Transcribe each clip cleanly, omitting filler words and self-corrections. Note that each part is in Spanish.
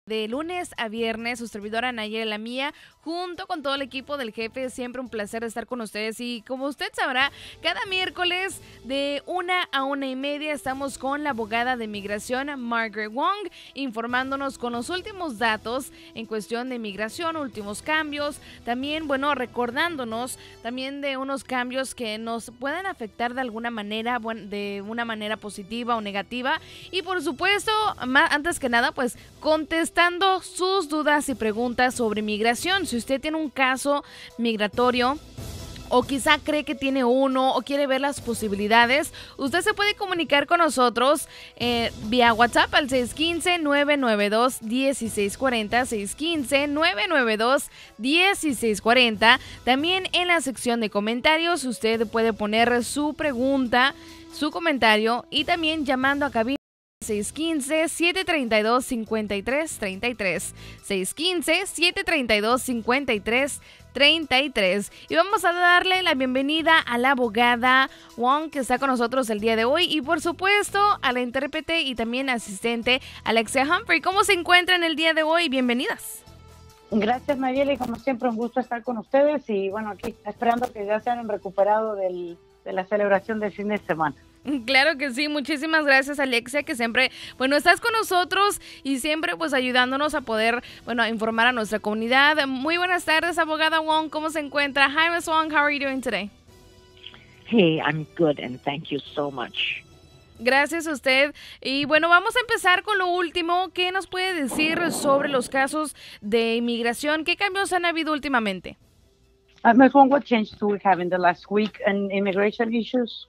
De lunes a viernes, su servidora Nayera la mía, junto con todo el equipo del jefe, siempre un placer estar con ustedes y como usted sabrá, cada miércoles de 1 a 1:30 estamos con la abogada de migración Margaret Wong, informándonos con los últimos datos en cuestión de migración, últimos cambios, también, bueno, recordándonos también de unos cambios que nos pueden afectar de alguna manera, de una manera positiva o negativa y por supuesto, antes que nada, pues contestando sus dudas y preguntas sobre migración. Si usted tiene un caso migratorio o quizá cree que tiene uno o quiere ver las posibilidades, usted se puede comunicar con nosotros vía WhatsApp al 615-992-1640, 615-992-1640. También en la sección de comentarios usted puede poner su pregunta, su comentario y también llamando a cabina 615-732-5333, 615-732-5333. Y vamos a darle la bienvenida a la abogada Wong que está con nosotros el día de hoy y por supuesto a la intérprete y también asistente Alexia Humphrey. ¿Cómo se encuentran el día de hoy? Bienvenidas. Gracias, Nayeli, como siempre un gusto estar con ustedes y bueno, aquí esperando que ya se hayan recuperado de la celebración del fin de semana. Claro que sí, muchísimas gracias Alexia, que siempre, bueno, estás con nosotros y siempre pues ayudándonos a poder, bueno, a informar a nuestra comunidad. Muy buenas tardes, abogada Wong, ¿cómo se encuentra? Hi, Ms. Wong, how are you doing today? Hey, I'm good and thank you so much. Gracias a usted. Y bueno, vamos a empezar con lo último. ¿Qué nos puede decir sobre los casos de inmigración? ¿Qué cambios han habido últimamente? Ms. Wong, what changes do we have in the last week in immigration issues?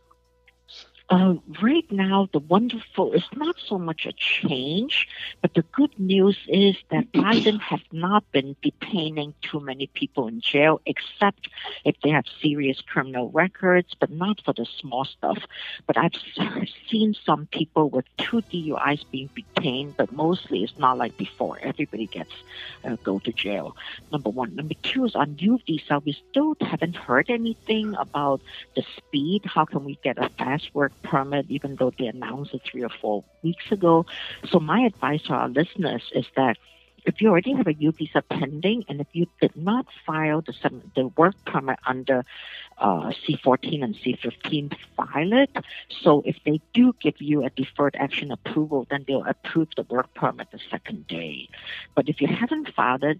Right now, it's not so much a change, but the good news is that Biden has not been detaining too many people in jail, except if they have serious criminal records, but not for the small stuff. But I've seen some people with 2 DUIs being detained, but mostly it's not like before. Everybody gets go to jail. Number one. Number two is on U visa. We still haven't heard anything about the speed. How can we get a fast work permit, even though they announced it 3 or 4 weeks ago? So my advice to our listeners is that if you already have a U visa pending, and if you did not file the work permit under C-14 and C-15, file it. So if they do give you a deferred action approval, then they'll approve the work permit the second day. But if you haven't filed it,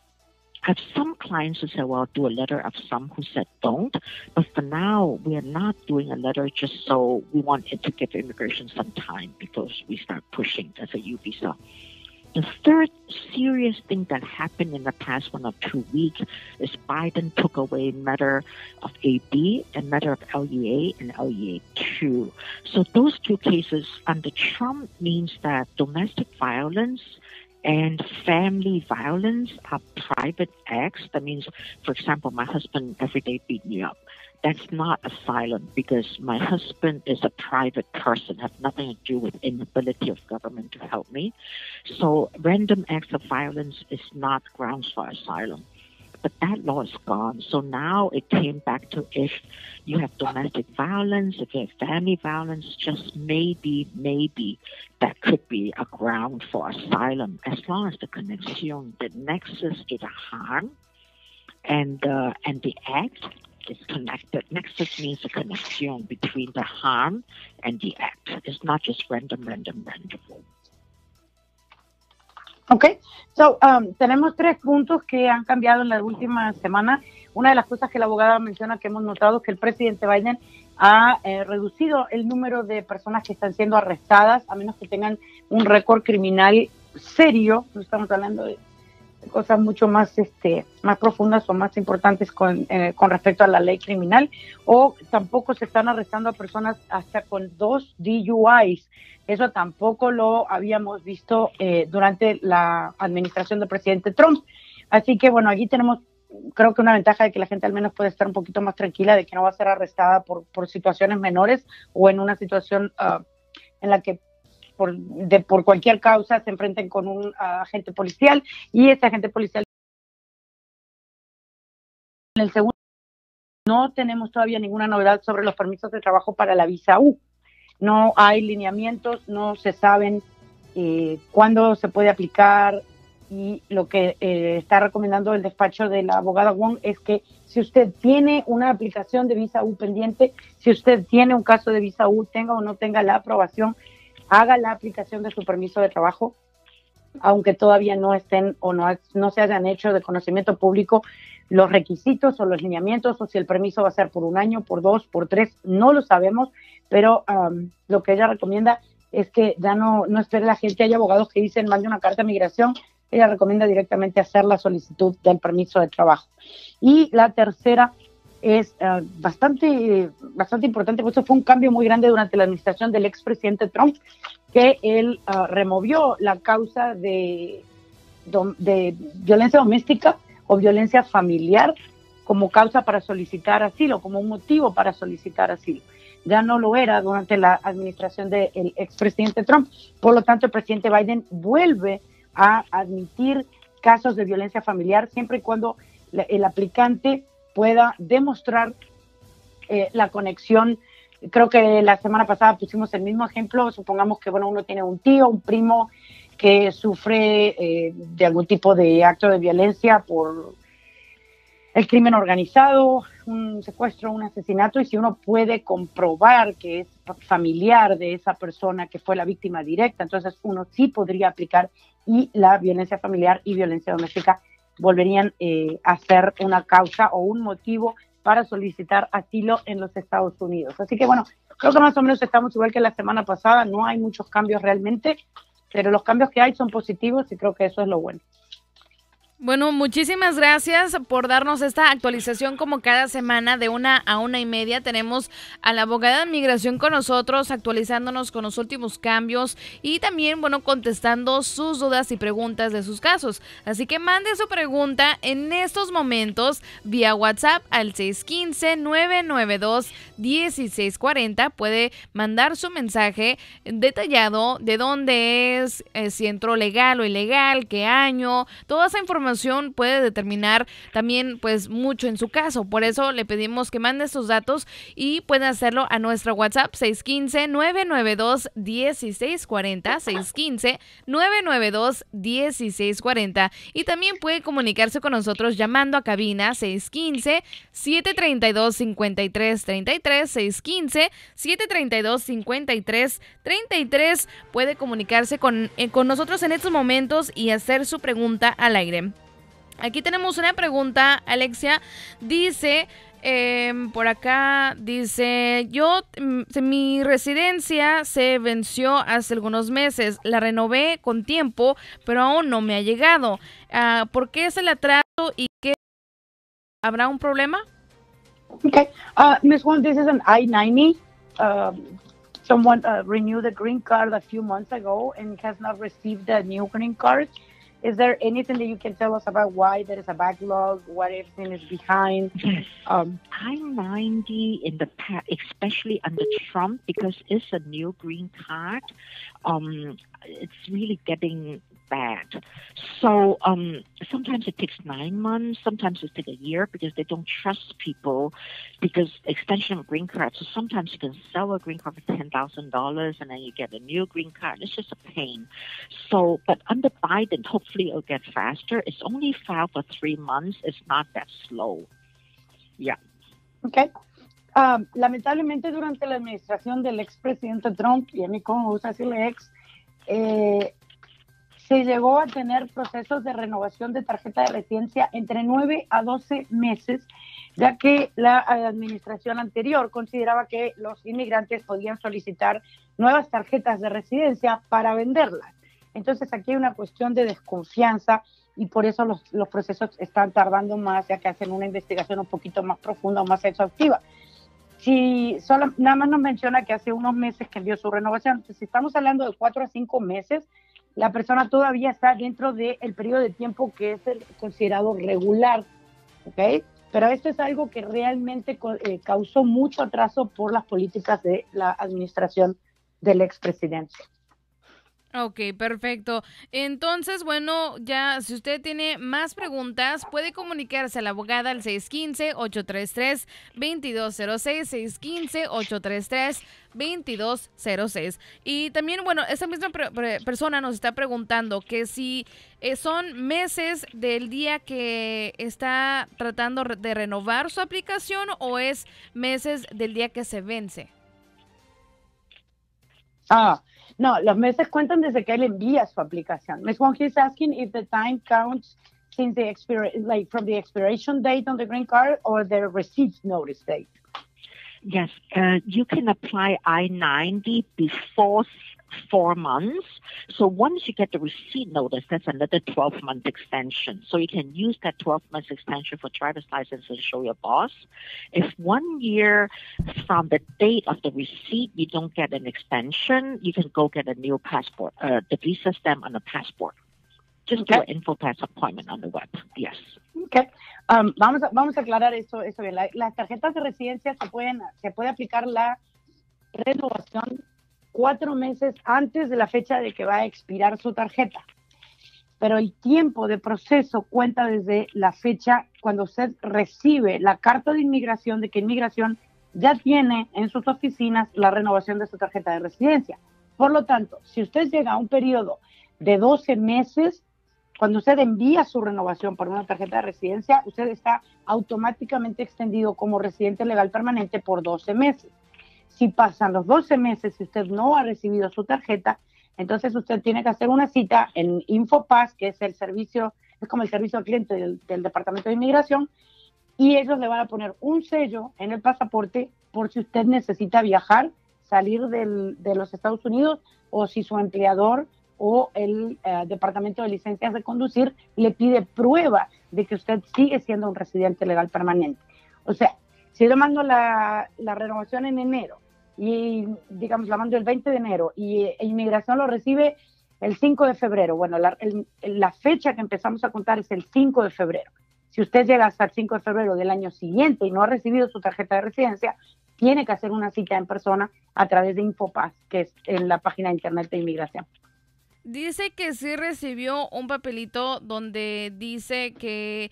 I have some clients who say, well, do a letter. I have some who said don't. But for now, we are not doing a letter just so we want it to give immigration some time because we start pushing as a U visa. The third serious thing that happened in the past 1 or 2 weeks is Biden took away matter of AB and matter of LEA and LEA 2. So those 2 cases under Trump means that domestic violence and family violence are private acts. That means, for example, my husband every day beat me up. That's not asylum because my husband is a private person, have nothing to do with inability of government to help me. So random acts of violence is not grounds for asylum. But that law is gone. So now it came back to if you have domestic violence, if you have family violence, just maybe that could be a ground for asylum as long as the connection, the nexus to the harm and the act is connected. Nexus means the connection between the harm and the act. It's not just random. Okay, so tenemos 3 puntos que han cambiado en la última semana. Una de las cosas que la abogada menciona que hemos notado es que el presidente Biden ha reducido el número de personas que están siendo arrestadas, a menos que tengan un récord criminal serio. No estamos hablando de cosas mucho más más profundas o más importantes con respecto a la ley criminal, o tampoco se están arrestando a personas hasta con 2 DUIs. Eso tampoco lo habíamos visto durante la administración del presidente Trump. Así que bueno, aquí tenemos creo que una ventaja de que la gente al menos puede estar un poquito más tranquila de que no va a ser arrestada por situaciones menores o en una situación en la que por cualquier causa se enfrenten con un agente policial y ese agente policial. En el segundo, no tenemos todavía ninguna novedad sobre los permisos de trabajo para la visa U. No hay lineamientos, no se saben cuándo se puede aplicar, y lo que está recomendando el despacho de la abogada Wong es que si usted tiene una aplicación de visa U pendiente, si usted tiene un caso de visa U, tenga o no tenga la aprobación, haga la aplicación de su permiso de trabajo, aunque todavía no estén o no se hayan hecho de conocimiento público los requisitos o los lineamientos, o si el permiso va a ser por 1 año, por 2, por 3, no lo sabemos, pero lo que ella recomienda es que ya no espere la gente. Hay abogados que dicen mande una carta de migración. Ella recomienda directamente hacer la solicitud del permiso de trabajo. Y la tercera es bastante importante, porque eso fue un cambio muy grande durante la administración del expresidente Trump, que él removió la causa de violencia doméstica o violencia familiar como causa para solicitar asilo, como un motivo para solicitar asilo. Ya no lo era durante la administración del expresidente Trump. Por lo tanto, el presidente Biden vuelve a admitir casos de violencia familiar siempre y cuando el aplicante pueda demostrar la conexión. Creo que la semana pasada pusimos el mismo ejemplo. Supongamos que uno tiene un tío, un primo que sufre de algún tipo de acto de violencia por el crimen organizado, un secuestro, un asesinato, y si uno puede comprobar que es familiar de esa persona que fue la víctima directa, entonces uno sí podría aplicar, y la violencia familiar y violencia doméstica volverían a ser una causa o un motivo para solicitar asilo en los Estados Unidos. Así que creo que más o menos estamos igual que la semana pasada. No hay muchos cambios realmente, pero los cambios que hay son positivos y creo que eso es lo bueno. Bueno, muchísimas gracias por darnos esta actualización como cada semana de 1 a 1:30. Tenemos a la abogada de migración con nosotros, actualizándonos con los últimos cambios y también, contestando sus dudas y preguntas de sus casos. Así que mande su pregunta en estos momentos vía WhatsApp al 615-992-1640. Puede mandar su mensaje detallado de dónde es, si entró legal o ilegal, qué año, toda esa información puede determinar también mucho en su caso. Por eso le pedimos que mande sus datos y puede hacerlo a nuestra WhatsApp 615-992-1640, 615-992-1640, y también puede comunicarse con nosotros llamando a cabina 615-732-5333, 615-732-5333. Puede comunicarse con nosotros en estos momentos y hacer su pregunta al aire. Aquí tenemos una pregunta, Alexia. Dice, por acá, dice, mi residencia se venció hace algunos meses. La renové con tiempo, pero aún no me ha llegado. ¿Por qué es el atraso y qué? ¿Habrá un problema? Okay. Ms. Wong, this is an I-90. Someone renewed the green card a few months ago and has not received a new green card. Is there anything that you can tell us about why there is a backlog, what everything is behind? Yes. I-90 in the past, especially under Trump, because it's a new green card, it's really getting bad. So sometimes it takes 9 months, sometimes it takes a year because they don't trust people because extension of green card. So sometimes you can sell a green card for $10,000 and then you get a new green card. It's just a pain. So, but under Biden, hopefully it'll get faster. It's only filed for 3 months. It's not that slow. Yeah. Okay. Lamentablemente durante la administración del expresidente Trump, y a mí como me gusta decirle ex, se llegó a tener procesos de renovación de tarjeta de residencia entre 9 a 12 meses, ya que la administración anterior consideraba que los inmigrantes podían solicitar nuevas tarjetas de residencia para venderlas. Entonces aquí hay una cuestión de desconfianza y por eso los procesos están tardando más, ya que hacen una investigación un poquito más profunda o más exhaustiva. Nada más nos menciona que hace unos meses que envió su renovación. Entonces, si estamos hablando de 4 a 5 meses, la persona todavía está dentro del periodo de tiempo que es el considerado regular, ¿ok? Pero esto es algo que realmente causó mucho atraso por las políticas de la administración del expresidente. Ok, perfecto. Entonces, bueno, ya si usted tiene más preguntas, puede comunicarse a la abogada al 615-833-2206, 615-833-2206. Y también, bueno, esta misma persona nos está preguntando que si son meses del día que está tratando de renovar su aplicación o es meses del día que se vence. No, los meses cuentan desde que él envía su aplicación. Ms. Wong, he's asking if the time counts since the from the expiration date on the green card or the receipt notice date. Yes, you can apply I-90 before 4 months. So once you get the receipt notice, that's another 12-month extension. So you can use that 12-month extension for driver's license and show your boss. If 1 year from the date of the receipt you don't get an extension, you can go get a new passport, the visa stamp on a passport. Just do an InfoPass appointment on the web. Yes. Okay. Vamos a aclarar eso bien. Las tarjetas de residencia se puede aplicar la renovación 4 meses antes de la fecha de que va a expirar su tarjeta. Pero el tiempo de proceso cuenta desde la fecha cuando usted recibe la carta de inmigración de que inmigración ya tiene en sus oficinas la renovación de su tarjeta de residencia. Por lo tanto, si usted llega a un periodo de 12 meses, cuando usted envía su renovación por una tarjeta de residencia, usted está automáticamente extendido como residente legal permanente por 12 meses. Si pasan los 12 meses y usted no ha recibido su tarjeta, entonces usted tiene que hacer una cita en InfoPass, que es el servicio, es como el servicio al cliente del Departamento de Inmigración, y ellos le van a poner un sello en el pasaporte por si usted necesita viajar, salir de los Estados Unidos, o si su empleador o el Departamento de Licencias de Conducir le pide prueba de que usted sigue siendo un residente legal permanente. O sea, si yo mando la renovación en enero y, digamos, la mando el 20 de enero y Inmigración lo recibe el 5 de febrero, bueno, la fecha que empezamos a contar es el 5 de febrero. Si usted llega hasta el 5 de febrero del año siguiente y no ha recibido su tarjeta de residencia, tiene que hacer una cita en persona a través de InfoPass, que es en la página de internet de Inmigración. Dice que sí recibió un papelito donde dice que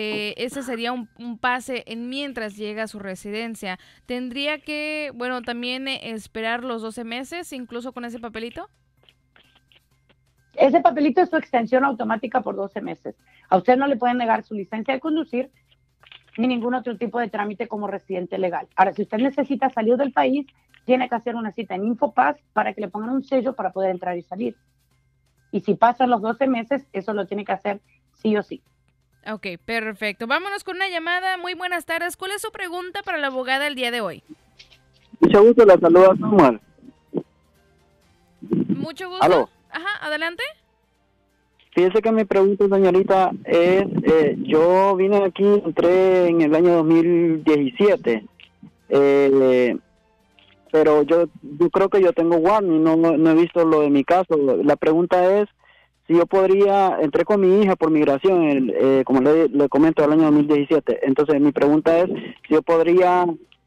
ese sería un pase en mientras llega a su residencia. ¿Tendría que, bueno, también esperar los 12 meses incluso con ese papelito? Ese papelito es su extensión automática por 12 meses. A usted no le pueden negar su licencia de conducir ni ningún otro tipo de trámite como residente legal. Ahora, si usted necesita salir del país, tiene que hacer una cita en InfoPass para que le pongan un sello para poder entrar y salir. Y si pasan los 12 meses, eso lo tiene que hacer sí o sí. Ok, perfecto. Vámonos con una llamada. Muy buenas tardes. ¿Cuál es su pregunta para la abogada el día de hoy? Mucho gusto, la saluda Samuel. Mucho gusto. ¿Aló? Ajá, adelante. Fíjese que mi pregunta, señorita, es, yo vine aquí, entré en el año 2017, pero yo creo que yo tengo warning, no he visto lo de mi caso. La pregunta es si yo podría, entré con mi hija por migración, como le comento, el año 2017. Entonces mi pregunta es si yo podría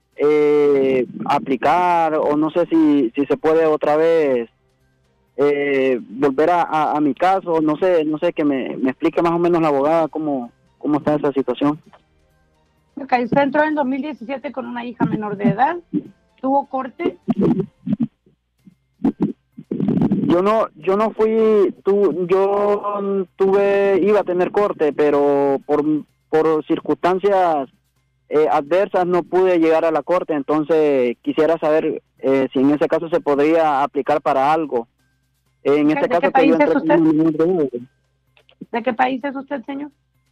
aplicar, o no sé si se puede otra vez volver a mi caso, no sé, que me explique más o menos la abogada cómo está esa situación. Ok, usted entró en 2017 con una hija menor de edad. ¿Tuvo corte? Yo no fui, iba a tener corte, pero por circunstancias adversas no pude llegar a la corte. Entonces quisiera saber si en ese caso se podría aplicar para algo. En este caso, ¿de qué país es usted? ¿De qué país es usted, señor?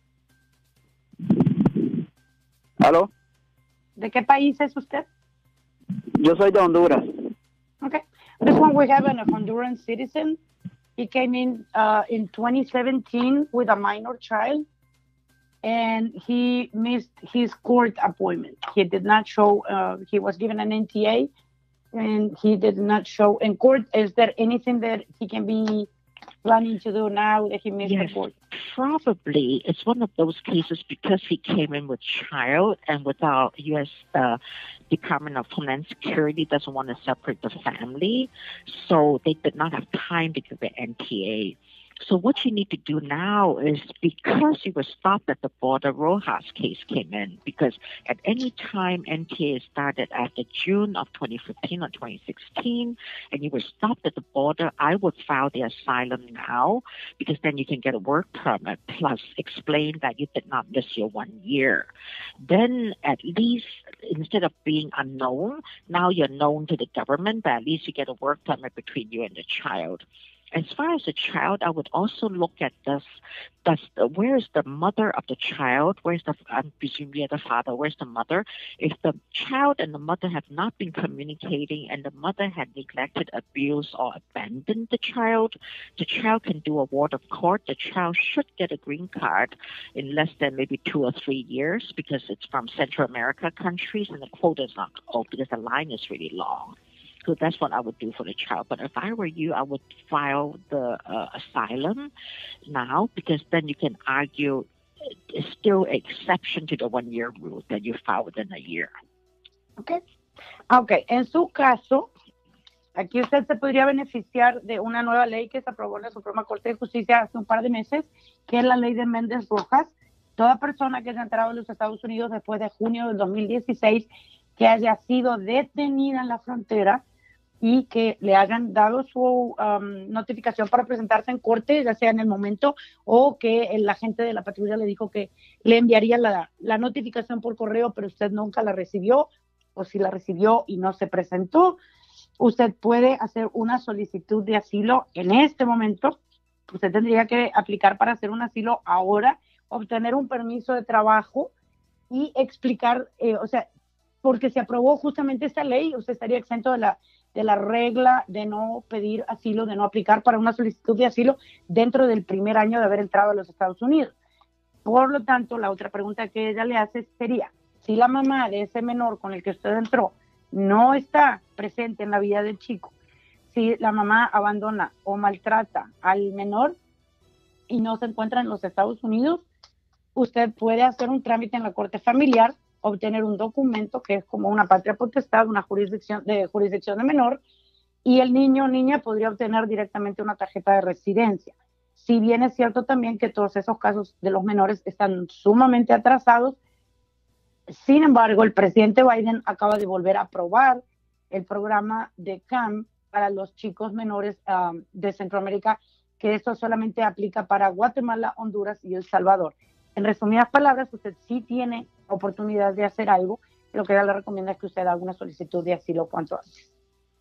¿Aló? ¿De qué país es usted? Yo soy de Honduras. Okay. This one we have a Honduran citizen. He came in 2017 with a minor child, and he missed his court appointment. He did not show, he was given an NTA, and he did not show in court. Is there anything that he can be planning to do now that he missed the Yes, court? probably. It's one of those cases because he came in with child and with our U.S. Department of Homeland Security doesn't want to separate the family, so they did not have time to give the NTA. So what you need to do now is, because you were stopped at the border, Rojas case came in, because at any time NTA started after June of 2015 or 2016, and you were stopped at the border, I would file the asylum now, because then you can get a work permit, plus explain that you did not miss your 1 year. Then at least, instead of being unknown, now you're known to the government, but at least you get a work permit between you and the child. As far as the child, I would also look at this. Where is the mother of the child? Where's the, I'm presumably the father, where's the mother? If the child and the mother have not been communicating and the mother had neglected, abused, or abandoned the child can do a ward of court. The child should get a green card in less than maybe 2 or 3 years, because it's from Central America countries and the quota is not because the line is really long. So that's what I would do for the child. But if I were you, I would file the asylum now, because then you can argue it's still an exception to the 1 year rule that you file within a year. Okay. Okay. En su caso, aquí usted se podría beneficiar de una nueva ley que se aprobó en la Suprema Corte de Justicia hace un par de meses, que es la ley de Méndez Rojas. Toda persona que haya entrado en los Estados Unidos después de junio del 2016, que haya sido detenida en la frontera y que le hayan dado su notificación para presentarse en corte, ya sea en el momento, o que el agente de la patrulla le dijo que le enviaría la notificación por correo, pero usted nunca la recibió, o si la recibió y no se presentó, usted puede hacer una solicitud de asilo en este momento. Usted tendría que aplicar para hacer un asilo ahora, obtener un permiso de trabajo y explicar, porque se aprobó justamente esta ley, usted estaría exento de la regla de no pedir asilo, de no aplicar para una solicitud de asilo dentro del primer año de haber entrado a los Estados Unidos. Por lo tanto, la otra pregunta que ella le hace sería, si la mamá de ese menor con el que usted entró no está presente en la vida del chico, si la mamá abandona o maltrata al menor y no se encuentra en los Estados Unidos, usted puede hacer un trámite en la corte familiar, obtener un documento que es como una patria potestad, una jurisdicción de menor, y el niño o niña podría obtener directamente una tarjeta de residencia. Si bien es cierto también que todos esos casos de los menores están sumamente atrasados, sin embargo, el presidente Biden acaba de volver a aprobar el programa de CAM para los chicos menores de Centroamérica, que esto solamente aplica para Guatemala, Honduras y El Salvador. En resumidas palabras, usted sí tiene oportunidad de hacer algo. Lo que ella le recomienda es que usted haga una solicitud de asilo cuanto antes.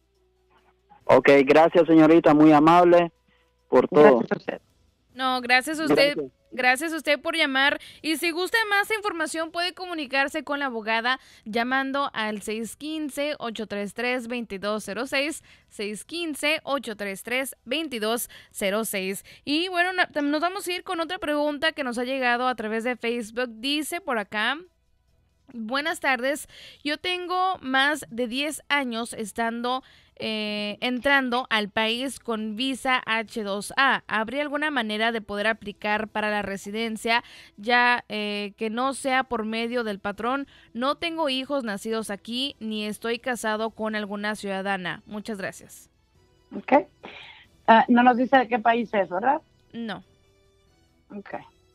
Ok, gracias señorita, muy amable por todo. Gracias a usted. No, gracias a usted. Gracias. Gracias a usted por llamar. Y si gusta más información, puede comunicarse con la abogada llamando al 615-833-2206, 615-833-2206. Y bueno, nos vamos a ir con otra pregunta que nos ha llegado a través de Facebook. Dice por acá: buenas tardes, yo tengo más de 10 años entrando al país con visa H2A. ¿Habría alguna manera de poder aplicar para la residencia, ya que no sea por medio del patrón? No tengo hijos nacidos aquí, ni estoy casado con alguna ciudadana. Muchas gracias. Ok. No nos dice de qué país es, ¿verdad? No. Ok.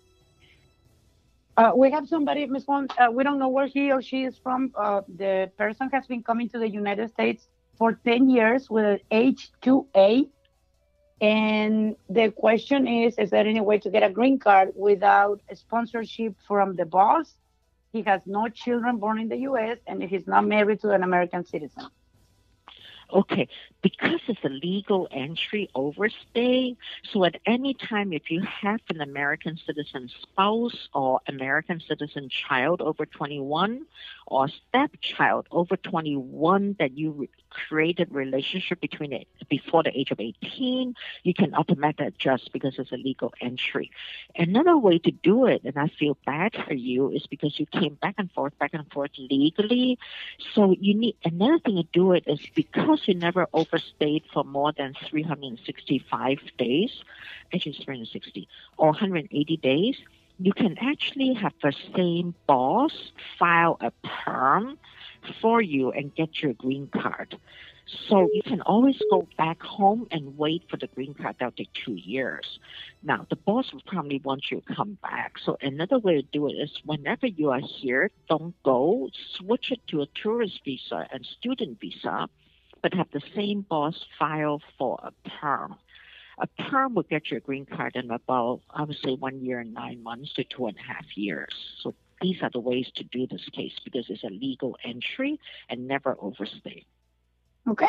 We have somebody, Ms. Wong, we don't know where he or she is from. The person has been coming to the United States for 10 years with an H-2A. And the question is there any way to get a green card without a sponsorship from the boss? He has no children born in the U.S. and he's not married to an American citizen. Okay, because it's a legal entry overstay, so at any time if you have an American citizen spouse or American citizen child over 21 or stepchild over 21 that you created relationship between it before the age of 18, you can automatically adjust because it's a legal entry. Another way to do it, and I feel bad for you, is because you came back and forth legally. So you need another thing to do it is because because you never overstayed for more than 365 days, actually 360 or 180 days, you can actually have the same boss file a perm for you and get your green card. So you can always go back home and wait for the green card. That'll take 2 years. Now, the boss will probably want you to come back. So another way to do it is whenever you are here, don't go, switch it to a tourist visa and student visa, but have the same boss file for a perm. A perm will get your green card in about, I would say, 1 year and 9 months to 2.5 years. So these are the ways to do this case because it's a legal entry and never overstay. Okay.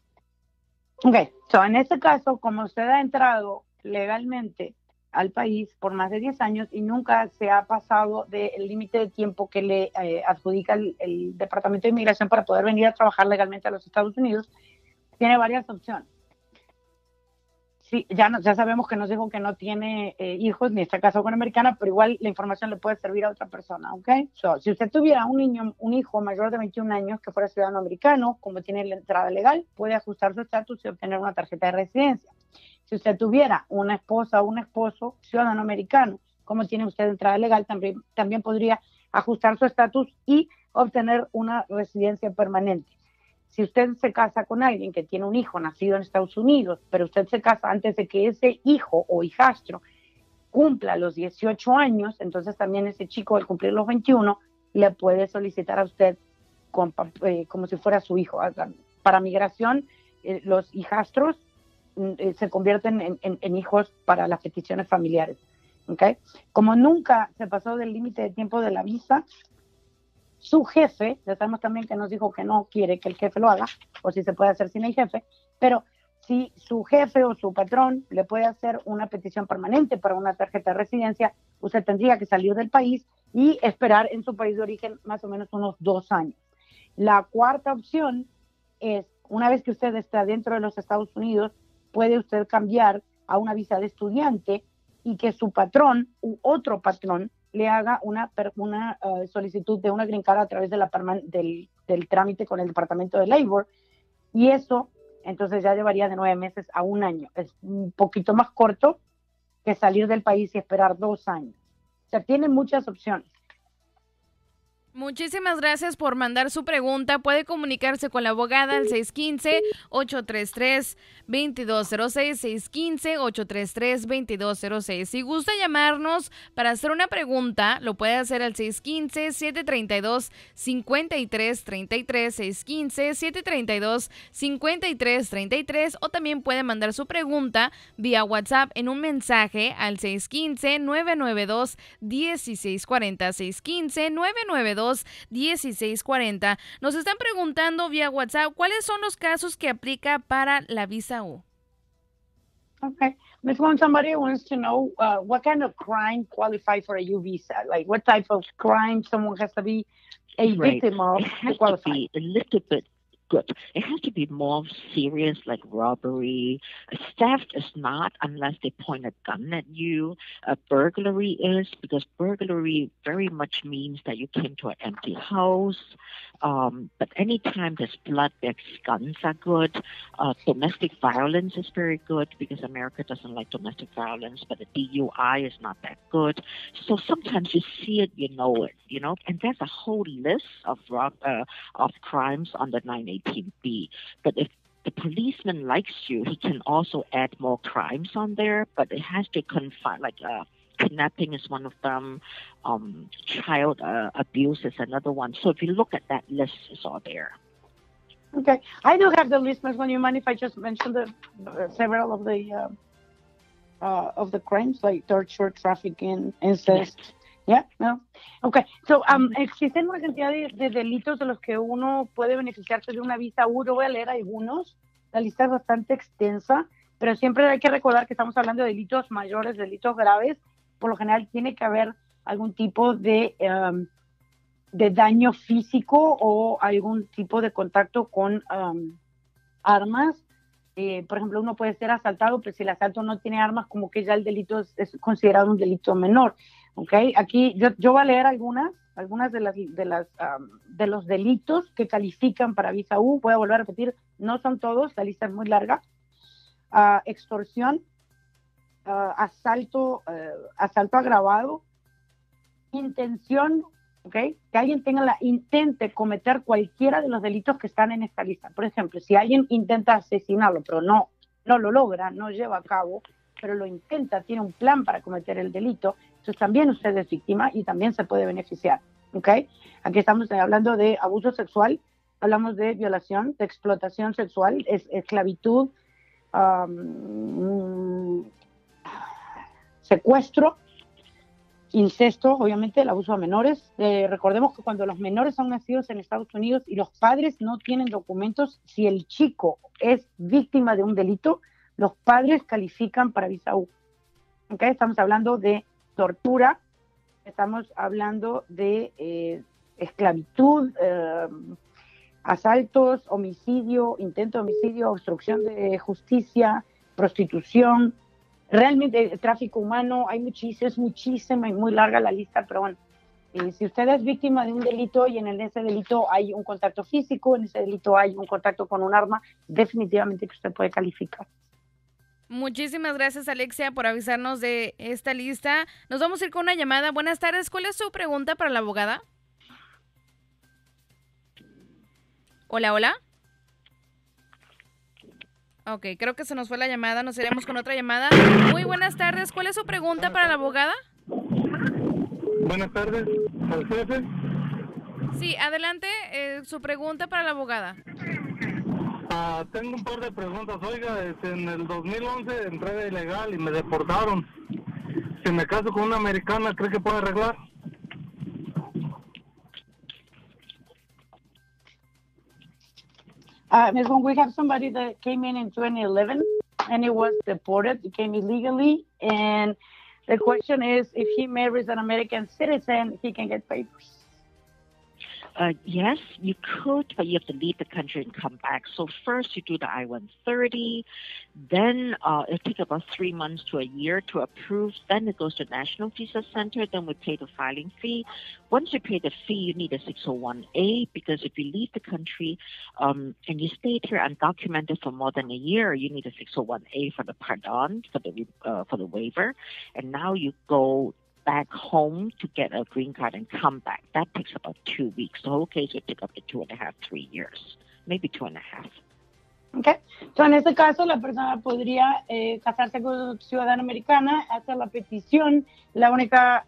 Okay. So, en este caso, como usted ha entrado legalmente al país por más de 10 años y nunca se ha pasado del límite de tiempo que le adjudica el Departamento de Inmigración para poder venir a trabajar legalmente a los Estados Unidos, tiene varias opciones. Sí, ya sabemos que nos dijo que no tiene hijos ni está casado con americana, pero igual la información le puede servir a otra persona, ¿ok? So, si usted tuviera un hijo mayor de 21 años que fuera ciudadano americano, como tiene la entrada legal, puede ajustar su estatus y obtener una tarjeta de residencia. Si usted tuviera una esposa o un esposo ciudadano americano, como tiene usted entrada legal, también podría ajustar su estatus y obtener una residencia permanente. Si usted se casa con alguien que tiene un hijo nacido en Estados Unidos, pero usted se casa antes de que ese hijo o hijastro cumpla los 18 años, entonces también ese chico al cumplir los 21 le puede solicitar a usted como si fuera su hijo. Para migración, los hijastros se convierten en hijos para las peticiones familiares. ¿Okay? Como nunca se pasó del límite de tiempo de la visa, su jefe, ya sabemos también que nos dijo que no quiere que el jefe lo haga, o si se puede hacer sin el jefe, pero si su jefe o su patrón le puede hacer una petición permanente para una tarjeta de residencia, usted tendría que salir del país y esperar en su país de origen más o menos unos 2 años. La cuarta opción es, una vez que usted está dentro de los Estados Unidos, puede usted cambiar a una visa de estudiante y que su patrón u otro patrón le haga una solicitud de una green card a través del trámite con el Departamento de Labor, y eso entonces ya llevaría de 9 meses a 1 año. Es un poquito más corto que salir del país y esperar 2 años. O sea, tiene muchas opciones. Muchísimas gracias por mandar su pregunta. Puede comunicarse con la abogada al 615-833-2206, 615-833-2206. Si gusta llamarnos para hacer una pregunta, lo puede hacer al 615-732-5333, 615-732-5333, o también puede mandar su pregunta vía WhatsApp en un mensaje al 615-992-1640, 615-992-1640. Nos están preguntando vía WhatsApp cuáles son los casos que aplica para la visa U. Okay. Ms. Juan, somebody wants to know what kind of crime qualifies for a U visa? Like what type of crime someone has to be a victim of to qualify? It has to be a little bit good. It has to be more serious, like robbery. Theft is not unless they point a gun at you. Burglary is, because burglary very much means that you came to an empty house. But anytime there's blood, there's guns are good. Domestic violence is very good because America doesn't like domestic violence, but the DUI is not that good. So sometimes you see it, you know it, you know, and there's a whole list of crimes under 918B. But if the policeman likes you, he can also add more crimes on there, but it has to confine, like kidnapping is one of them, child abuse is another one. So if you look at that list, it's all there. Okay, I do have the list, Ms. Juan. You mind if I just mention several of the crimes, like torture, trafficking, incest? Yes. Yeah, no. Okay, so existen una cantidad de delitos de los que uno puede beneficiarse de una visa U. Yo voy a leer algunos. La lista es bastante extensa, pero siempre hay que recordar que estamos hablando de delitos mayores, delitos graves. Por lo general tiene que haber algún tipo de daño físico o algún tipo de contacto con armas. Por ejemplo, uno puede ser asaltado, pero si el asalto no tiene armas, como que ya el delito es considerado un delito menor. Okay. Aquí yo voy a leer algunas algunas de los delitos que califican para visa U. Voy a volver a repetir, no son todos, la lista es muy larga. Extorsión, asalto agravado, intención, ¿ok? Que alguien intente cometer cualquiera de los delitos que están en esta lista. Por ejemplo, si alguien intenta asesinarlo, pero no lo logra, no lleva a cabo, pero lo intenta, tiene un plan para cometer el delito, entonces también usted es víctima y también se puede beneficiar, ¿ok? Aquí estamos hablando de abuso sexual, hablamos de violación, de explotación sexual, esclavitud, secuestro, incesto, obviamente, el abuso a menores. Recordemos que cuando los menores son nacidos en Estados Unidos y los padres no tienen documentos, si el chico es víctima de un delito, los padres califican para visa U. ¿Okay? Estamos hablando de tortura, estamos hablando de esclavitud, asaltos, homicidio, intento de homicidio, obstrucción de justicia, prostitución, realmente tráfico humano. Es muchísima y muy larga la lista, pero bueno, si usted es víctima de un delito y en ese delito hay un contacto físico, en ese delito hay un contacto con un arma, definitivamente que usted puede calificar. Muchísimas gracias, Alexia, por avisarnos de esta lista. Nos vamos a ir con una llamada. Buenas tardes, ¿cuál es su pregunta para la abogada? Hola, hola. Ok, creo que se nos fue la llamada, nos iremos con otra llamada. Muy buenas tardes, ¿cuál es su pregunta para la abogada? Buenas tardes, ¿al jefe? Sí, adelante, su pregunta para la abogada. Tengo un par de preguntas. Oiga, en el 2011 entré de ilegal y me deportaron. Si me caso con una americana, ¿cree que puedo arreglar? Ms. Wong, we have somebody that came in 2011 and he was deported, he came illegally, and the question is if he marries an American citizen, he can get papers. Yes, you could, but you have to leave the country and come back. So first you do the I-130, then it'll take about 3 months to a year to approve. Then it goes to National Visa Center. Then we pay the filing fee. Once you pay the fee, you need a 601A because if you leave the country and you stayed here undocumented for more than a year, you need a 601A for the pardon, for the waiver. And now you go back home to get a green card and come back. That takes about 2 weeks. The whole case would take up to 2.5, 3 years, maybe 2.5. Okay. So, en este caso, la persona podría casarse con una ciudadana americana, hacer la petición. La única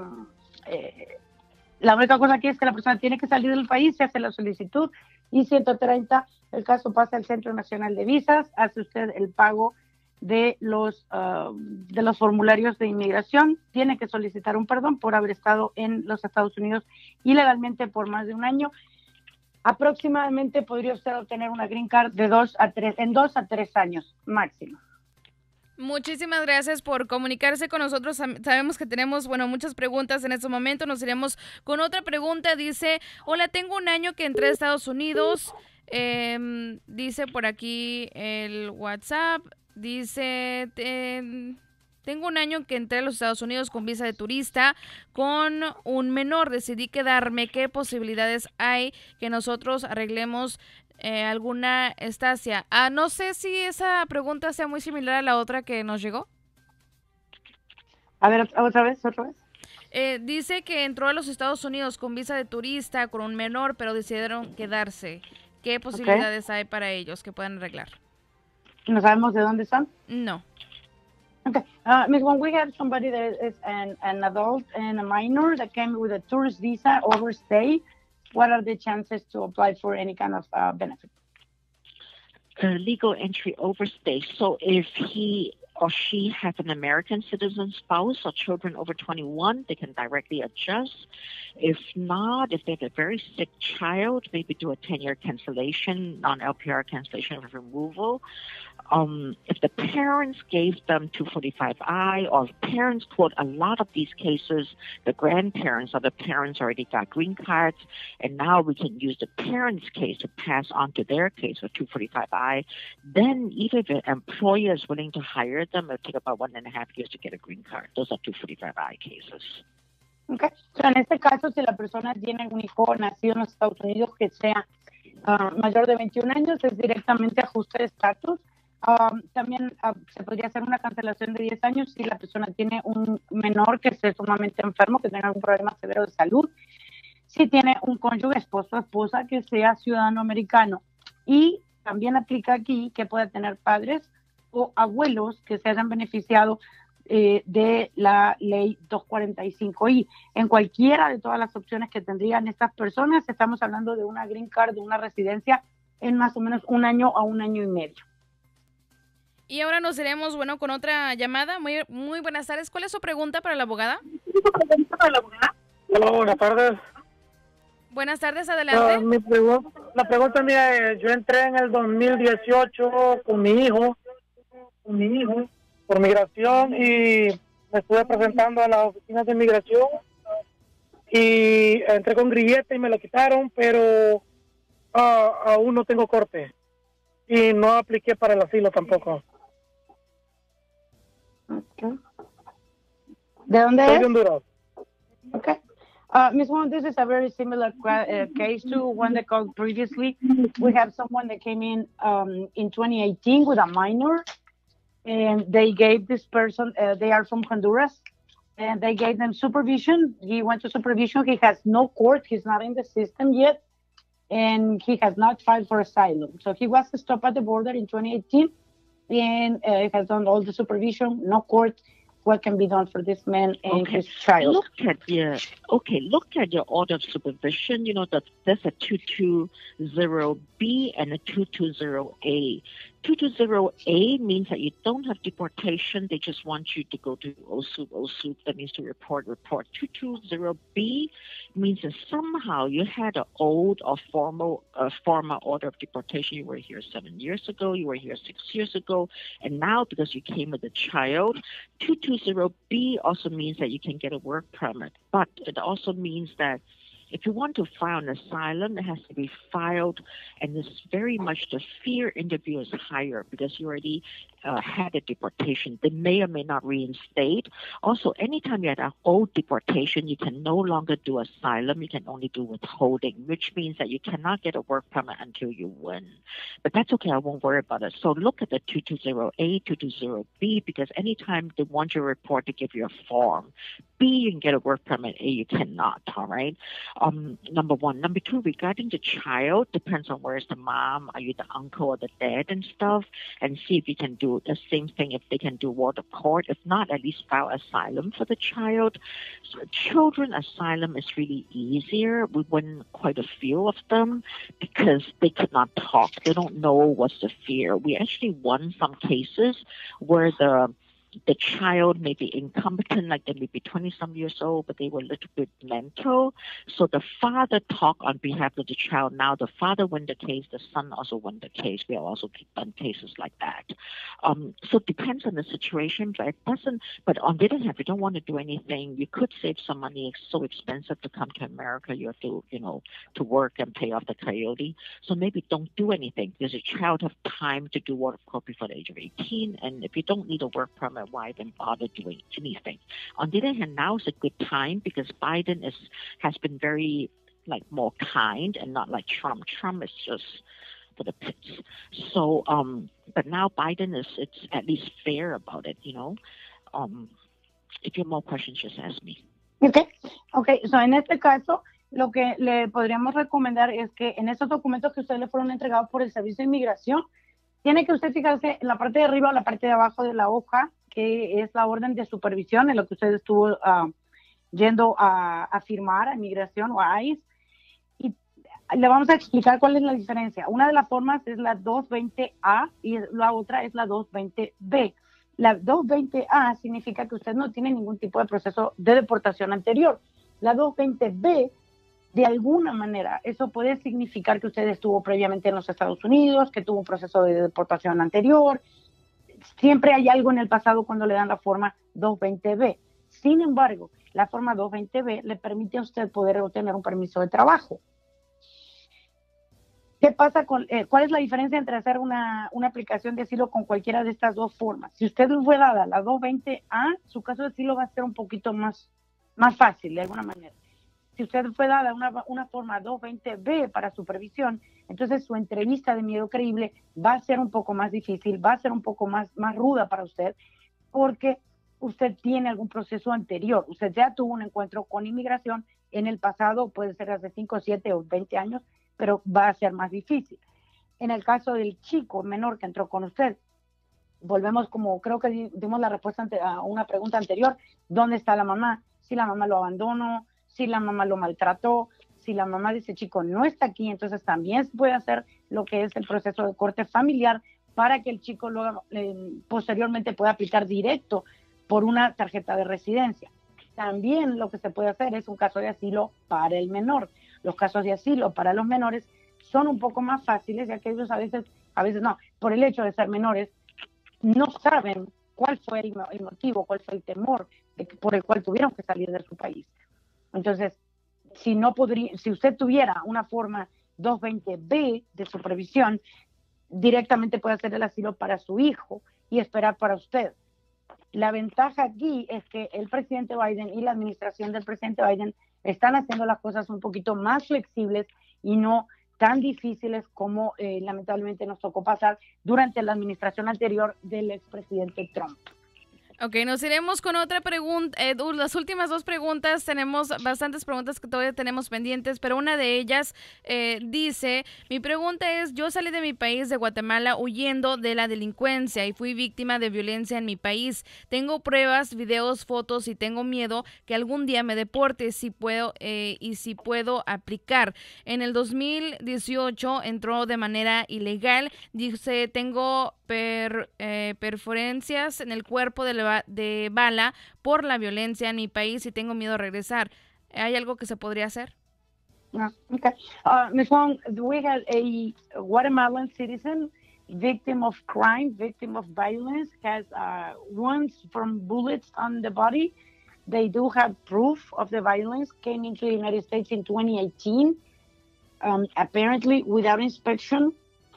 cosa aquí es que la persona tiene que salir del país, se hace la solicitud y 130, el caso pasa al Centro Nacional de Visas, hace usted el pago de los formularios de inmigración, tiene que solicitar un perdón por haber estado en los Estados Unidos ilegalmente por más de un año. Aproximadamente podría usted obtener una green card de 2 a 3 años máximo. Muchísimas gracias por comunicarse con nosotros. Sabemos que tenemos, muchas preguntas en este momento. Nos iremos con otra pregunta. Dice, hola, tengo un año que entré a Estados Unidos. Dice por aquí el WhatsApp. Dice, tengo un año que entré a los Estados Unidos con visa de turista con un menor. Decidí quedarme. ¿Qué posibilidades hay que nosotros arreglemos alguna estancia? No sé si esa pregunta sea muy similar a la otra que nos llegó. A ver, otra vez. Dice que entró a los Estados Unidos con visa de turista con un menor, pero decidieron quedarse. ¿Qué posibilidades hay para ellos que puedan arreglar? ¿No sabemos de dónde están? No. Okay. Ms. Wong, we have somebody that is an adult and a minor that came with a tourist visa overstay. What are the chances to apply for any kind of benefit? Legal entry overstay. So if he or she has an American citizen spouse or children over 21, they can directly adjust. If not, if they have a very sick child, maybe do a 10-year cancellation, non-LPR cancellation of removal. If the parents gave them 245I, or parents, quote, a lot of these cases, the grandparents or the parents already got green cards, and now we can use the parents' case to pass on to their case for 245I. Then even if the employer is willing to hire them, it'll take about 1.5 years to get a green card. Those are 245I cases. Okay. So, en este caso, si la persona tiene un hijo nacido en los Estados Unidos que sea mayor de 21 años, es directamente ajuste de estatus. También se podría hacer una cancelación de 10 años si la persona tiene un menor que esté sumamente enfermo, que tenga algún problema severo de salud. Si tiene un cónyuge, esposo o esposa, que sea ciudadano americano. Y también aplica aquí que pueda tener padres o abuelos que se hayan beneficiado de la ley 245I. En cualquiera de todas las opciones que tendrían estas personas, estamos hablando de una green card, de una residencia en más o menos 1 año a 1 año y medio. Y ahora nos iremos, bueno, con otra llamada. Muy buenas tardes. ¿Cuál es su pregunta para la abogada? Hola, buenas tardes. Buenas tardes, adelante. La pregunta mía es, yo entré en el 2018 con mi hijo por migración y me estuve presentando a las oficinas de migración y entré con grillete y me lo quitaron, pero aún no tengo corte y no apliqué para el asilo tampoco. Okay. ¿De dónde Soy es? de Honduras. Okay. Ms. Juan, this is a very similar case to one that called previously. We have someone that came in 2018 with a minor, and they gave this person, they are from Honduras, and they gave them supervision. He went to supervision. He has no court. He's not in the system yet, and he has not filed for asylum. So he was stopped at the border in 2018, and he has done all the supervision, no court. What can be done for this man and his child? Look at your order of supervision. You know that there's a 220B and a 220A. 220A means that you don't have deportation. They just want you to go to OSUP. That means to report. 220B means that somehow you had an old or formal order of deportation. You were here 7 years ago. You were here 6 years ago. And now because you came with a child, 220B also means that you can get a work permit. But it also means that if you want to file an asylum, it has to be filed, and it's very much the fear interview is higher because you already had a deportation. They may or may not reinstate. Also, anytime you had an old deportation, you can no longer do asylum. You can only do withholding, which means that you cannot get a work permit until you win. But that's okay. I won't worry about it. So look at the 220A, 220B, because anytime they want your report to give you a form, B, you can get a work permit. A, you cannot, all right? Number one. Number two, regarding the child, depends on where's the mom, are you the uncle or the dad and stuff, and see if you can do the same thing, if they can do ward of court. If not, at least file asylum for the child. So children asylum is really easier. We won quite a few of them because they could not talk. They don't know what's the fear. We actually won some cases where the child may be incompetent, like they may be 20-some years old, but they were a little bit mental. So the father talked on behalf of the child. Now the father won the case, the son also won the case. We have also done cases like that. So it depends on the situation, but it doesn't. But on the other hand, if you don't want to do anything, you could save some money. It's so expensive to come to America. You have to, to work and pay off the coyote. So maybe don't do anything because your child have time to do ward of court before the age of 18. And if you don't need a work permit, why then bother doing anything? On the other hand, now is a good time because Biden has been very more kind and not like Trump. Trump is just for the pits. So, but now Biden it's at least fair about it, If you have more questions, just ask me. Okay. So en este caso, lo que le podríamos recomendar es que en esos documentos que ustedes le fueron entregados por el Servicio de Inmigración, tiene que usted fijarse en la parte de arriba o la parte de abajo de la hoja, que es la orden de supervisión, en lo que usted estuvo yendo a firmar a Inmigración o a ICE, y le vamos a explicar cuál es la diferencia. Una de las formas es la 220A y la otra es la 220B. La 220A significa que usted no tiene ningún tipo de proceso de deportación anterior. La 220B, de alguna manera, eso puede significar que usted estuvo previamente en los Estados Unidos, que tuvo un proceso de deportación anterior. Siempre hay algo en el pasado cuando le dan la forma 220B. Sin embargo, la forma 220B le permite a usted poder obtener un permiso de trabajo. ¿Qué pasa cuál es la diferencia entre hacer una aplicación de asilo con cualquiera de estas dos formas? Si usted le fue dada la 220A, su caso de asilo va a ser un poquito más más fácil de alguna manera. Si usted fue dada una forma 220B para supervisión, entonces su entrevista de miedo creíble va a ser un poco más difícil, va a ser un poco más ruda para usted, porque usted tiene algún proceso anterior. Usted ya tuvo un encuentro con inmigración en el pasado, puede ser hace 5, 7 o 20 años, pero va a ser más difícil. En el caso del chico menor que entró con usted, volvemos como creo que dimos la respuesta a una pregunta anterior, ¿dónde está la mamá? Si la mamá lo abandonó, si la mamá lo maltrató, si la mamá de ese chico no está aquí, entonces también se puede hacer lo que es el proceso de corte familiar para que el chico luego, posteriormente pueda aplicar directo por una tarjeta de residencia. También lo que se puede hacer es un caso de asilo para el menor. Los casos de asilo para los menores son un poco más fáciles, ya que ellos a veces no, por el hecho de ser menores, no saben cuál fue el motivo, cuál fue el temor por el cual tuvieron que salir de su país. Entonces, si usted tuviera una forma 220B de supervisión, directamente puede hacer el asilo para su hijo y esperar para usted. La ventaja aquí es que el presidente Biden y la administración del presidente Biden están haciendo las cosas un poquito más flexibles y no tan difíciles como lamentablemente nos tocó pasar durante la administración anterior del expresidente Trump. Ok, nos iremos con otra pregunta. Las últimas dos preguntas, tenemos bastantes preguntas que todavía tenemos pendientes, pero una de ellas dice, mi pregunta es, yo salí de mi país de Guatemala huyendo de la delincuencia y fui víctima de violencia en mi país. Tengo pruebas, videos, fotos y tengo miedo que algún día me deporte si puedo aplicar. En el 2018 entró de manera ilegal, dice, tengo perforaciones en el cuerpo de bala por la violencia en mi país y tengo miedo a regresar. ¿Hay algo que se podría hacer? Okay. Ms. Wong, we had a Guatemalan citizen, victim of crime, victim of violence, has wounds from bullets on the body. They do have proof of the violence, came into the United States in 2018, apparently without inspection.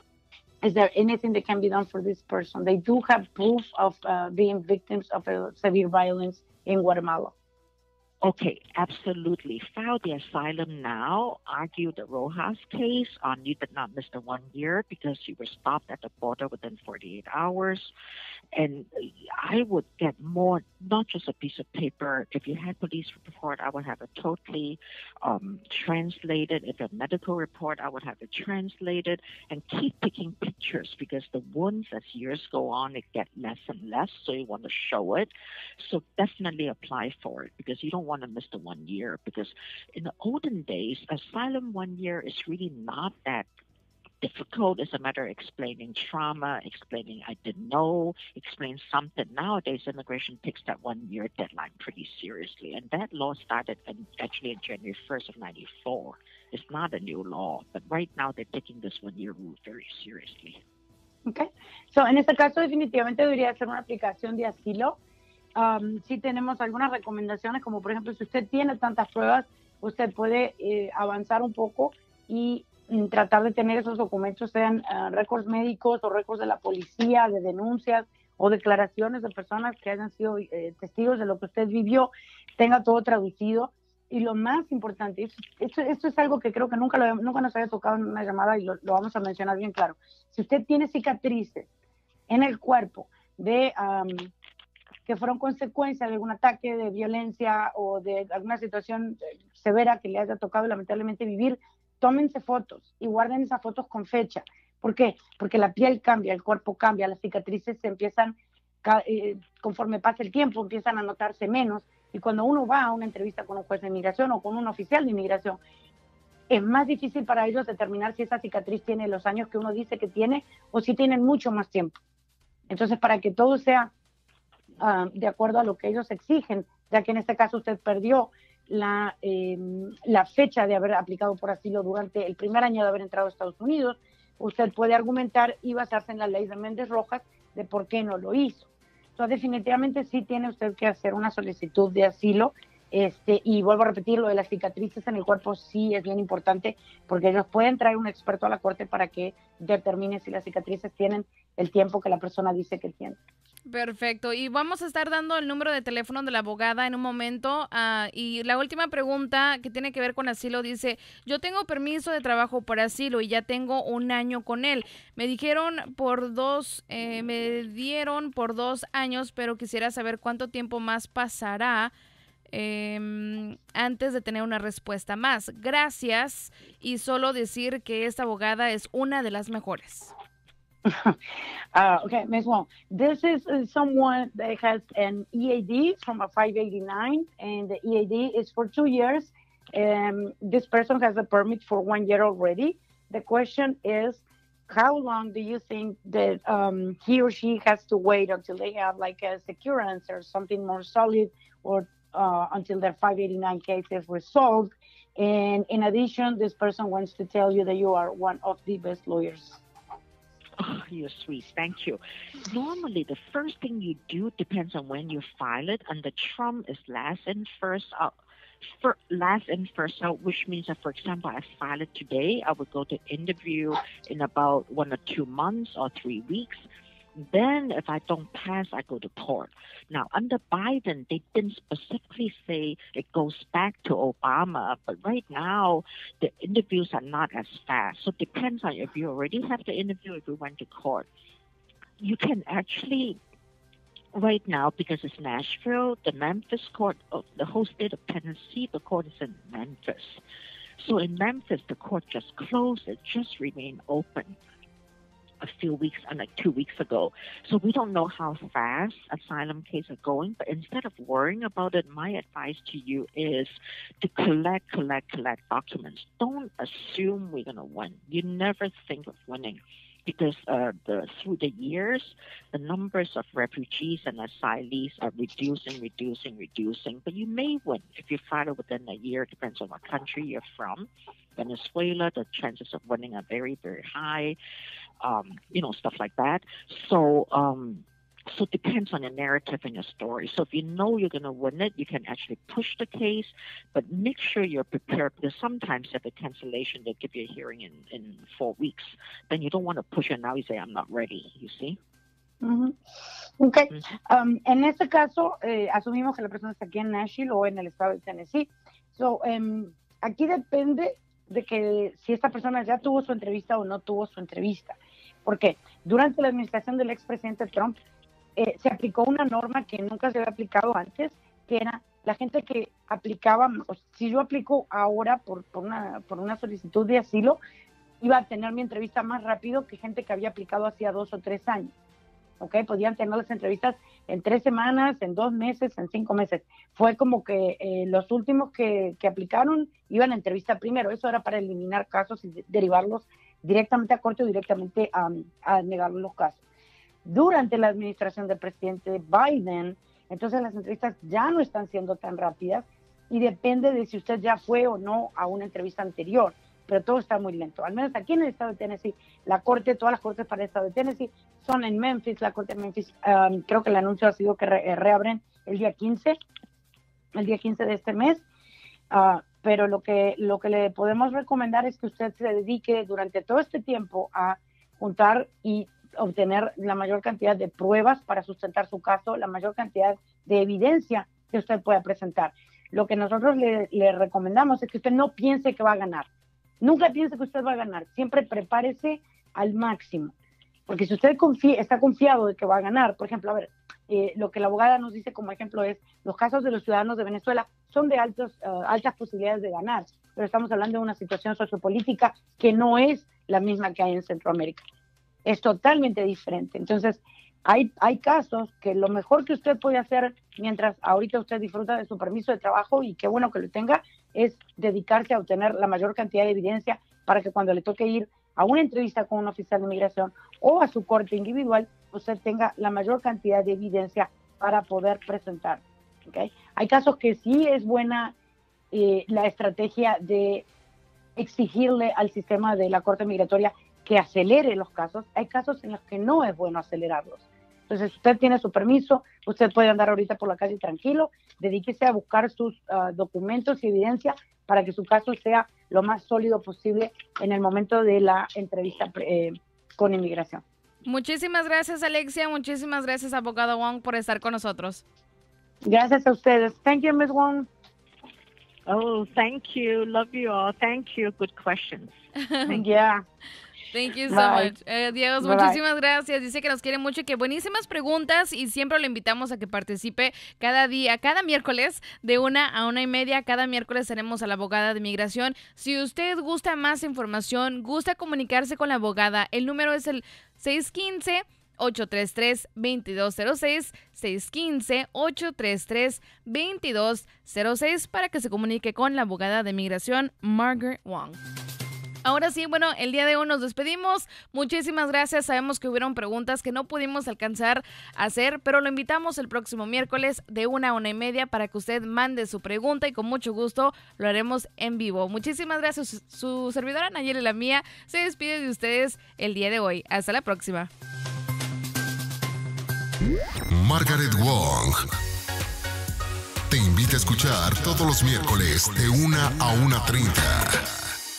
Is there anything that can be done for this person? They do have proof of being victims of severe violence in Guatemala. Okay, absolutely. File the asylum now. Argue the Rojas case on you did not miss the 1 year because you were stopped at the border within 48 hours. And I would get more, not just a piece of paper. If you had police report, I would have it totally translated. If a medical report, I would have it translated. And keep taking pictures because the wounds, as years go on, it get less and less. So you want to show it. So definitely apply for it because you don't want to miss the 1 year. Because in the olden days, asylum 1 year is really not that difficult. It's a matter of explaining trauma, explaining I didn't know, explain something. Nowadays, immigration takes that 1 year deadline pretty seriously. And that law started actually in January 1st of 94. It's not a new law, but right now they're taking this 1 year rule very seriously. Okay. So, en este caso, definitivamente debería ser una aplicación de asilo. Sí tenemos algunas recomendaciones, como por ejemplo, si usted tiene tantas pruebas, usted puede avanzar un poco y tratar de tener esos documentos, sean récords médicos o récords de la policía, de denuncias o declaraciones de personas que hayan sido testigos de lo que usted vivió, tenga todo traducido. Y lo más importante, esto es algo que creo que nunca nos había tocado en una llamada y lo vamos a mencionar bien claro. Si usted tiene cicatrices en el cuerpo que fueron consecuencia de algún ataque de violencia o de alguna situación severa que le haya tocado lamentablemente vivir, tómense fotos y guarden esas fotos con fecha. ¿Por qué? Porque la piel cambia, el cuerpo cambia, las cicatrices se empiezan, conforme pasa el tiempo, empiezan a notarse menos. Y cuando uno va a una entrevista con un juez de inmigración o con un oficial de inmigración, es más difícil para ellos determinar si esa cicatriz tiene los años que uno dice que tiene o si tienen mucho más tiempo. Entonces, para que todo sea de acuerdo a lo que ellos exigen, ya que en este caso usted perdió la fecha de haber aplicado por asilo durante el primer año de haber entrado a Estados Unidos, usted puede argumentar y basarse en la ley de Méndez Rojas de por qué no lo hizo. Entonces, definitivamente sí tiene usted que hacer una solicitud de asilo, y vuelvo a repetir, lo de las cicatrices en el cuerpo sí es bien importante, porque ellos pueden traer un experto a la corte para que determine si las cicatrices tienen el tiempo que la persona dice que tiene. Perfecto. Y vamos a estar dando el número de teléfono de la abogada en un momento. Y la última pregunta que tiene que ver con asilo dice, yo tengo permiso de trabajo por asilo y ya tengo 1 año con él. Me dieron por 2 años, pero quisiera saber cuánto tiempo más pasará antes de tener una respuesta más. Gracias. Y solo decir que esta abogada es una de las mejores. Okay, Ms. Wong, this is someone that has an EAD from a 589, and the EAD is for 2 years. This person has a permit for 1 year already. The question is, how long do you think that he or she has to wait until they have like a secure answer, something more solid, or until their 589 case is resolved? And in addition, this person wants to tell you that you are one of the best lawyers. Oh, you're sweet. Thank you. Normally, the first thing you do depends on when you file it. Under Trump, is last in, first out. Last in, first out, which means that, for example, I file it today, I would go to interview in about 1 or 2 months or 3 weeks. Then, if I don't pass, I go to court. Now, under Biden, they didn't specifically say it goes back to Obama, but right now, the interviews are not as fast. So it depends on if you already have the interview, if you went to court. You can actually, right now, because it's Nashville, the Memphis court of the whole state of Tennessee, the court is in Memphis. So in Memphis, the court just closed. It just remained open a few weeks, like 2 weeks ago. So we don't know how fast asylum cases are going, but instead of worrying about it, my advice to you is to collect documents. Don't assume we're going to win. You never think of winning, because through the years, the numbers of refugees and asylees are reducing. But you may win if you file it within a year. Depends on what country you're from. Venezuela, the chances of winning are very, very high. Stuff like that. So it depends on your narrative and your story. So if you know you're going to win it, you can actually push the case, but make sure you're prepared, because sometimes at the cancellation, they give you a hearing in 4 weeks. Then you don't want to push it now. You say, I'm not ready, you see? Uh-huh. Okay. En este caso, asumimos que la persona está aquí en Nashville o en el estado de Tennessee. So, aquí depende de que si esta persona ya tuvo su entrevista o no tuvo su entrevista. Porque durante la administración del expresidente Trump se aplicó una norma que nunca se había aplicado antes, que era la gente que aplicaba, si yo aplico ahora por una solicitud de asilo, iba a tener mi entrevista más rápido que gente que había aplicado hacía 2 o 3 años. ¿Okay? Podían tener las entrevistas en 3 semanas, en 2 meses, en 5 meses. Fue como que los últimos que aplicaron iban a entrevista primero. Eso era para eliminar casos y derivarlos directamente a corte o directamente a negar los casos. Durante la administración del presidente Biden, entonces las entrevistas ya no están siendo tan rápidas y depende de si usted ya fue o no a una entrevista anterior, pero todo está muy lento. Al menos aquí en el estado de Tennessee, todas las cortes para el estado de Tennessee son en Memphis. La corte de Memphis, creo que el anuncio ha sido que reabren el día 15 de este mes. Pero lo que le podemos recomendar es que usted se dedique durante todo este tiempo a juntar y obtener la mayor cantidad de pruebas para sustentar su caso, la mayor cantidad de evidencia que usted pueda presentar. Lo que nosotros le recomendamos es que usted no piense que va a ganar. Nunca piense que usted va a ganar. Siempre prepárese al máximo. Porque si usted está confiado de que va a ganar, por ejemplo, lo que la abogada nos dice como ejemplo es, los casos de los ciudadanos de Venezuela son de altas posibilidades de ganar, pero estamos hablando de una situación sociopolítica que no es la misma que hay en Centroamérica. Es totalmente diferente. Entonces, hay casos que lo mejor que usted puede hacer mientras ahorita usted disfruta de su permiso de trabajo, y qué bueno que lo tenga, es dedicarse a obtener la mayor cantidad de evidencia para que cuando le toque ir a una entrevista con un oficial de inmigración o a su corte individual, usted tenga la mayor cantidad de evidencia para poder presentar. ¿Okay? Hay casos que sí es buena la estrategia de exigirle al sistema de la corte migratoria que acelere los casos. Hay casos en los que no es bueno acelerarlos. Entonces, usted tiene su permiso, usted puede andar ahorita por la calle tranquilo, dedíquese a buscar sus documentos y evidencia para que su caso sea lo más sólido posible en el momento de la entrevista con inmigración. Muchísimas gracias, Alexia. Muchísimas gracias, abogado Wong, por estar con nosotros. Gracias a ustedes. Thank you, Ms. Wong. Oh, thank you. Love you all. Thank you. Good questions. Yeah. Thank you so Bye. much. Diego, Bye. muchísimas gracias. Dice que nos quiere mucho y que buenísimas preguntas y siempre lo invitamos a que participe cada día, cada miércoles de 1 a 1:30. Cada miércoles tenemos a la abogada de migración. Si usted gusta más información, gusta comunicarse con la abogada, el número es el 615-833-2206, 615-833-2206 para que se comunique con la abogada de migración, Margaret Wong. Ahora sí, bueno, el día de hoy nos despedimos. Muchísimas gracias. Sabemos que hubieron preguntas que no pudimos alcanzar a hacer, pero lo invitamos el próximo miércoles de 1 a 1:30 para que usted mande su pregunta y con mucho gusto lo haremos en vivo. Muchísimas gracias. Su servidora Nayeli La Mía se despide de ustedes el día de hoy. Hasta la próxima. Margaret Wong te invita a escuchar todos los miércoles de 1 a 1:30.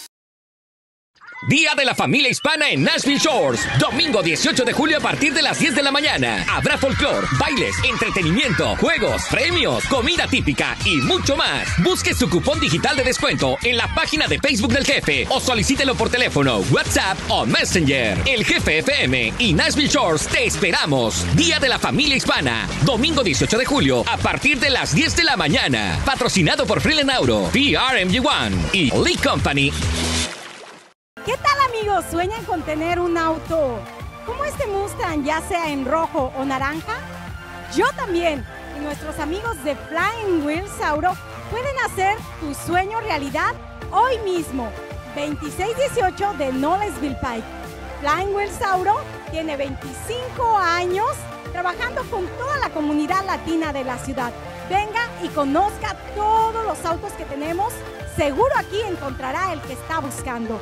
Día de la Familia Hispana en Nashville Shores. Domingo 18 de julio a partir de las 10 de la mañana. Habrá folclor, bailes, entretenimiento, juegos, premios, comida típica y mucho más. Busque su cupón digital de descuento en la página de Facebook del Jefe o solicítelo por teléfono, WhatsApp o Messenger. El Jefe FM y Nashville Shores te esperamos. Día de la Familia Hispana. Domingo 18 de julio a partir de las 10 de la mañana. Patrocinado por Freeland Auto, PRMG1 y Lee Company. ¿Qué tal, amigos? ¿Sueñan con tener un auto como este Mustang, ya sea en rojo o naranja? Yo también. Y nuestros amigos de Flying Wheel Sauro pueden hacer tu sueño realidad hoy mismo. 2618 de Knowlesville Pike. Flying Wheel Sauro tiene 25 años trabajando con toda la comunidad latina de la ciudad. Venga y conozca todos los autos que tenemos. Seguro aquí encontrará el que está buscando.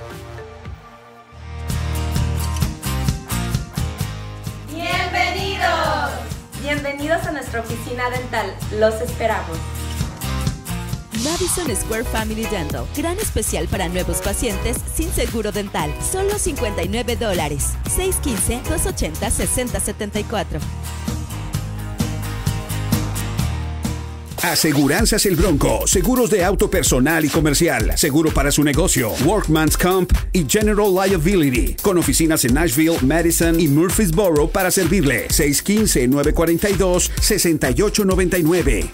¡Bienvenidos! Bienvenidos a nuestra oficina dental. Los esperamos. Madison Square Family Dental. Gran especial para nuevos pacientes sin seguro dental. Solo $59. 615-280-6074. Aseguranzas El Bronco, seguros de auto personal y comercial, seguro para su negocio, Workman's Comp y General Liability, con oficinas en Nashville, Madison y Murfreesboro para servirle. 615-942-6899.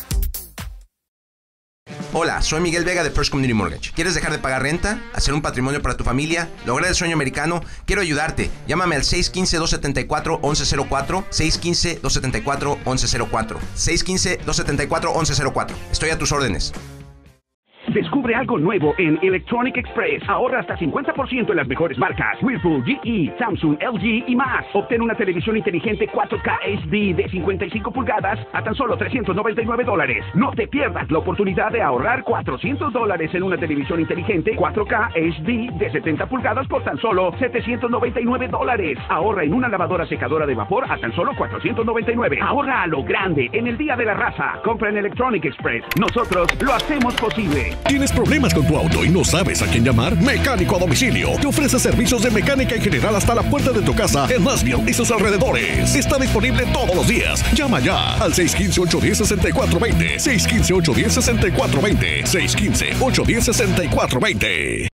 Hola, soy Miguel Vega de First Community Mortgage. ¿Quieres dejar de pagar renta? ¿Hacer un patrimonio para tu familia? ¿Lograr el sueño americano? Quiero ayudarte. Llámame al 615-274-1104, 615-274-1104, 615-274-1104. Estoy a tus órdenes. Descubre algo nuevo en Electronic Express. Ahorra hasta 50% en las mejores marcas: Whirlpool, GE, Samsung, LG y más. Obtén una televisión inteligente 4K HD de 55 pulgadas a tan solo $399. No te pierdas la oportunidad de ahorrar $400 en una televisión inteligente 4K HD de 70 pulgadas por tan solo $799. Ahorra en una lavadora secadora de vapor a tan solo $499. Ahorra a lo grande en el Día de la Raza. Compra en Electronic Express. Nosotros lo hacemos posible. ¿Tienes problemas con tu auto y no sabes a quién llamar? Mecánico a Domicilio te ofrece servicios de mecánica en general hasta la puerta de tu casa en Nashville y sus alrededores. Está disponible todos los días. Llama ya al 615-810-6420, 615-810-6420, 615-810-6420.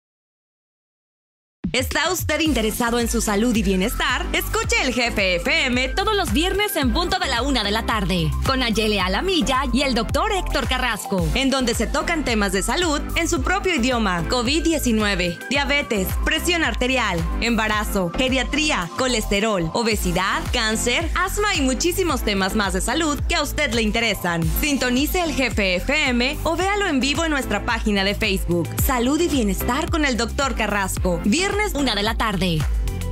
¿Está usted interesado en su salud y bienestar? Escuche el Jefe FM todos los viernes en punto de la 1 de la tarde, con Nayeli Alamilla y el Dr. Héctor Carrasco, en donde se tocan temas de salud en su propio idioma: COVID-19, diabetes, presión arterial, embarazo, geriatría, colesterol, obesidad, cáncer, asma y muchísimos temas más de salud que a usted le interesan. Sintonice el Jefe FM o véalo en vivo en nuestra página de Facebook. Salud y bienestar con el Dr. Carrasco. Viernes 1 de la tarde.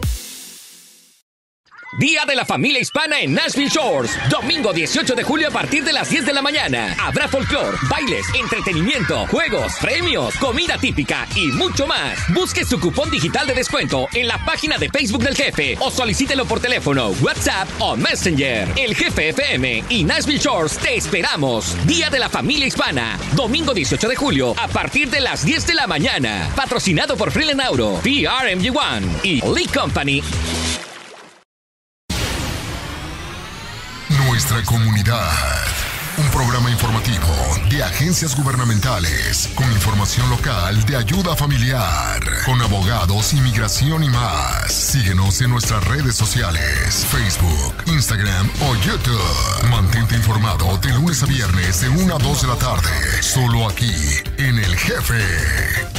Día de la Familia Hispana en Nashville Shores. Domingo 18 de julio a partir de las 10 de la mañana. Habrá folclor, bailes, entretenimiento, juegos, premios, comida típica y mucho más. Busque su cupón digital de descuento en la página de Facebook del Jefe o solicítelo por teléfono, WhatsApp o Messenger. El Jefe FM y Nashville Shores te esperamos. Día de la Familia Hispana. Domingo 18 de julio a partir de las 10 de la mañana. Patrocinado por Freeland Auto, PRMG1 y Lee Company. nuestra comunidad. Un programa informativo de agencias gubernamentales con información local de ayuda familiar, con abogados, inmigración y más. Síguenos en nuestras redes sociales, Facebook, Instagram o YouTube. Mantente informado de lunes a viernes de 1 a 2 de la tarde, solo aquí en El Jefe.